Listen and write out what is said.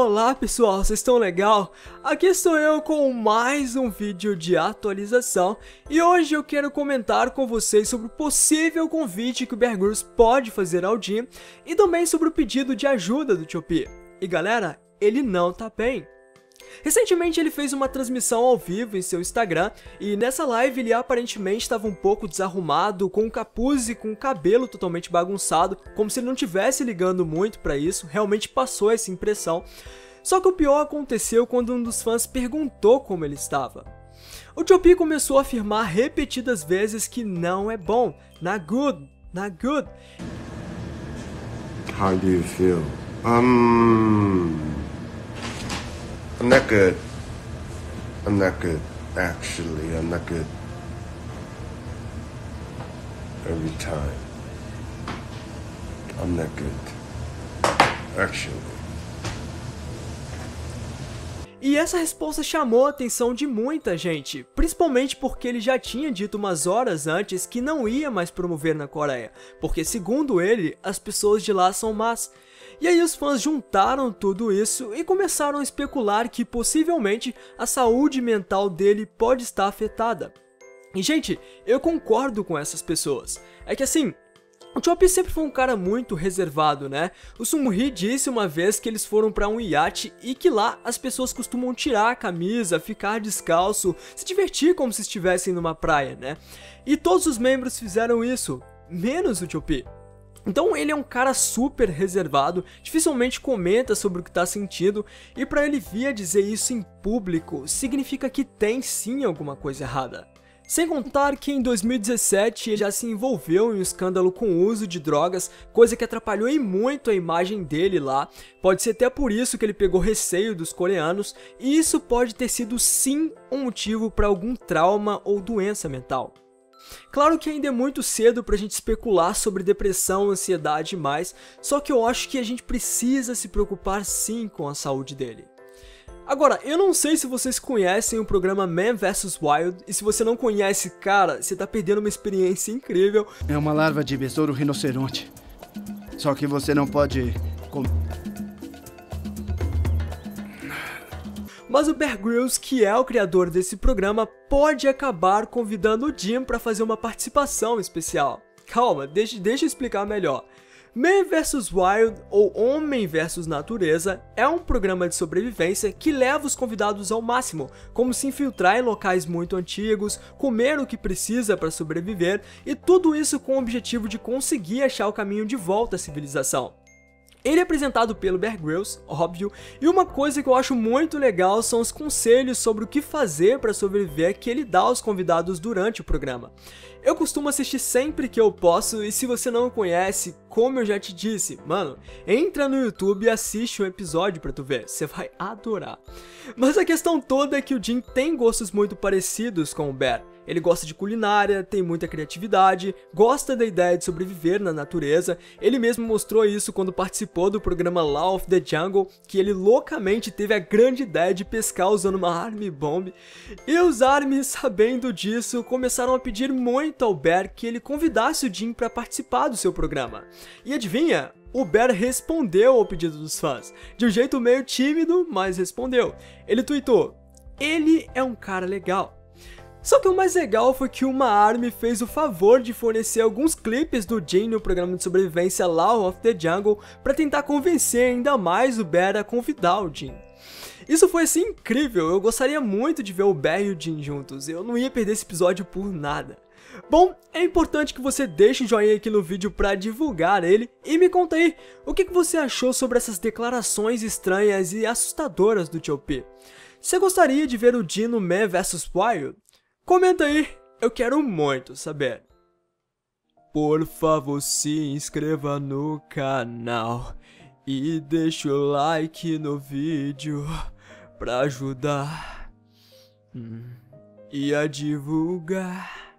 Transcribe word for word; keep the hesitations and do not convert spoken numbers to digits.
Olá pessoal, vocês estão legal? Aqui estou eu com mais um vídeo de atualização e hoje eu quero comentar com vocês sobre o possível convite que o Bear Grylls pode fazer ao Jim e também sobre o pedido de ajuda do tio P. E galera, ele não tá bem. Recentemente ele fez uma transmissão ao vivo em seu Instagram e nessa live ele aparentemente estava um pouco desarrumado, com o capuz e com o cabelo totalmente bagunçado, como se ele não estivesse ligando muito pra isso, realmente passou essa impressão. Só que o pior aconteceu quando um dos fãs perguntou como ele estava. O tio P começou a afirmar repetidas vezes que não é bom, not good, not good. How do you feel? Um... I'm not good. I'm not good. Actually, I'm not good. Every time. I'm not good. Actually. E essa resposta chamou a atenção de muita gente, principalmente porque ele já tinha dito umas horas antes que não ia mais promover na Coreia, porque segundo ele, as pessoas de lá são más. E aí os fãs juntaram tudo isso e começaram a especular que possivelmente a saúde mental dele pode estar afetada. E gente, eu concordo com essas pessoas. É que assim, o tio P sempre foi um cara muito reservado, né? O Seung-Ri disse uma vez que eles foram pra um iate e que lá as pessoas costumam tirar a camisa, ficar descalço, se divertir como se estivessem numa praia, né? E todos os membros fizeram isso, menos o tio P. Então ele é um cara super reservado, dificilmente comenta sobre o que tá sentindo, e pra ele vir a dizer isso em público, significa que tem sim alguma coisa errada. Sem contar que em dois mil e dezessete ele já se envolveu em um escândalo com o uso de drogas, coisa que atrapalhou em muito a imagem dele lá. Pode ser até por isso que ele pegou receio dos coreanos, e isso pode ter sido sim um motivo para algum trauma ou doença mental. Claro que ainda é muito cedo pra gente especular sobre depressão, ansiedade e mais, só que eu acho que a gente precisa se preocupar sim com a saúde dele. Agora, eu não sei se vocês conhecem o programa Man versus. Wild, e se você não conhece, cara, você tá perdendo uma experiência incrível. É uma larva de besouro rinoceronte, só que você não pode... Mas o Bear Grylls, que é o criador desse programa, pode acabar convidando o Jim para fazer uma participação especial. Calma, deixa, deixa eu explicar melhor. Man versus. Wild, ou Homem versus. Natureza, é um programa de sobrevivência que leva os convidados ao máximo, como se infiltrar em locais muito antigos, comer o que precisa para sobreviver, e tudo isso com o objetivo de conseguir achar o caminho de volta à civilização. Ele é apresentado pelo Bear Grylls, óbvio, e uma coisa que eu acho muito legal são os conselhos sobre o que fazer para sobreviver que ele dá aos convidados durante o programa. Eu costumo assistir sempre que eu posso, e se você não conhece, como eu já te disse, mano, entra no YouTube e assiste um episódio pra tu ver, você vai adorar. Mas a questão toda é que o Jim tem gostos muito parecidos com o Bear. Ele gosta de culinária, tem muita criatividade, gosta da ideia de sobreviver na natureza. Ele mesmo mostrou isso quando participou do programa Law of the Jungle, que ele loucamente teve a grande ideia de pescar usando uma Army Bomb. E os Army, sabendo disso, começaram a pedir muito ao Bear que ele convidasse o Jim para participar do seu programa. E adivinha? O Bear respondeu ao pedido dos fãs, de um jeito meio tímido, mas respondeu. Ele tweetou: "Ele é um cara legal." Só que o mais legal foi que uma Army fez o favor de fornecer alguns clipes do Jim no programa de sobrevivência Law of the Jungle para tentar convencer ainda mais o Bear a convidar o Jim. Isso foi assim incrível, eu gostaria muito de ver o Bear e o Jim juntos, eu não ia perder esse episódio por nada. Bom, é importante que você deixe um joinha aqui no vídeo para divulgar ele e me conta aí, o que você achou sobre essas declarações estranhas e assustadoras do tio P? Você gostaria de ver o Jim no Man versus. Wild? Comenta aí, eu quero muito saber. Por favor, se inscreva no canal e deixa o like no vídeo pra ajudar hum, e a divulgar.